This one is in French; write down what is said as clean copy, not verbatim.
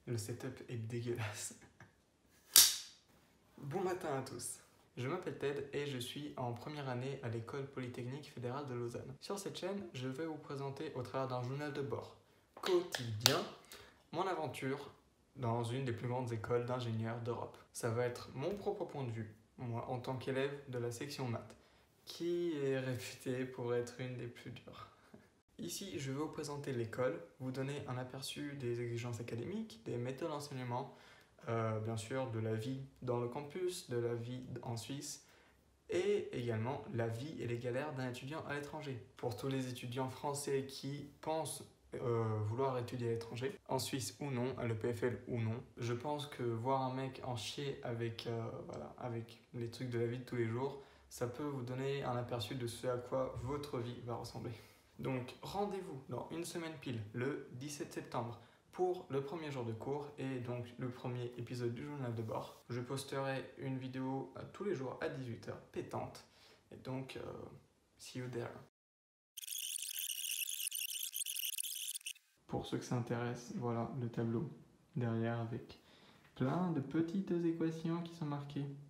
Le setup est dégueulasse. Bon matin à tous. Je m'appelle Ted et je suis en première année à l'école polytechnique fédérale de Lausanne. Sur cette chaîne, je vais vous présenter au travers d'un journal de bord quotidien mon aventure dans une des plus grandes écoles d'ingénieurs d'Europe. Ça va être mon propre point de vue, moi en tant qu'élève de la section maths, qui est réputée pour être une des plus dures. Ici, je vais vous présenter l'école, vous donner un aperçu des exigences académiques, des méthodes d'enseignement, bien sûr de la vie dans le campus, de la vie en Suisse, et également la vie et les galères d'un étudiant à l'étranger. Pour tous les étudiants français qui pensent vouloir étudier à l'étranger, en Suisse ou non, à l'EPFL ou non, je pense que voir un mec en chier avec les trucs de la vie de tous les jours, ça peut vous donner un aperçu de ce à quoi votre vie va ressembler. Donc rendez-vous dans une semaine pile, le 17 septembre, pour le premier jour de cours et donc le premier épisode du journal de bord. Je posterai une vidéo tous les jours à 18h, pétante. Et donc, see you there. Pour ceux que ça intéresse, voilà le tableau derrière avec plein de petites équations qui sont marquées.